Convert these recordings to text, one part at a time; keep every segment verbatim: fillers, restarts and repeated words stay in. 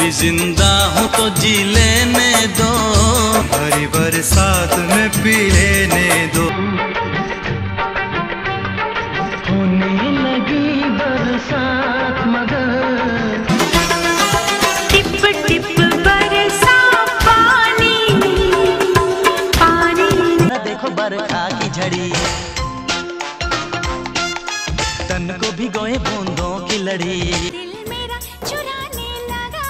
अभी जिंदा हूँ तो जी लेने दो, भरी बरसात में पी लेने दो। होने लगी बरसात मगर टिप टिप बरसा पानी पानी। न देखो बरखा की झड़ी, तन को भिगोए बूंदों की लड़ी। दिल मेरा चुराने लगा,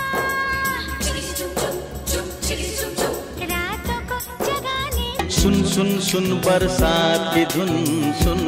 रातों को जगाने। सुन सुन सुन बरसात की धुन सुन,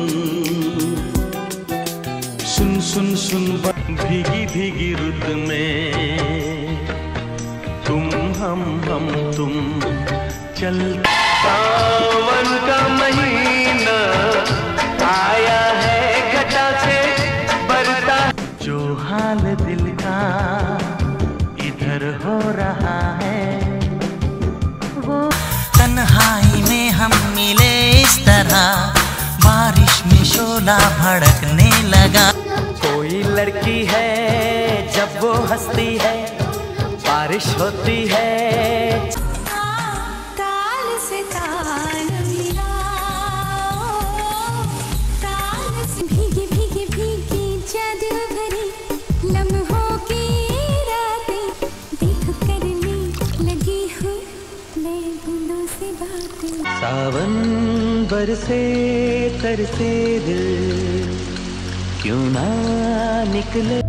सुन सुन सुन भीगी भीगी रुत में तुम हम हम तुम चल। सावन का महीना आया है घटा से बरता, जो हाल दिल का इधर हो रहा है वो तन्हाई में हम मिले इस तरह, बारिश में शोला भड़कने लगा। कोई लड़की है जब वो हंसती है, बारिश होती है। ताल से ताल मिला, ताल से भीगी भीगी भीगी जादू भरी लम्हों की रातें, देख करने लगी हूँ मैं बूंदों से बातें। सावन बरसे तरसे दिल क्यों ना निकले।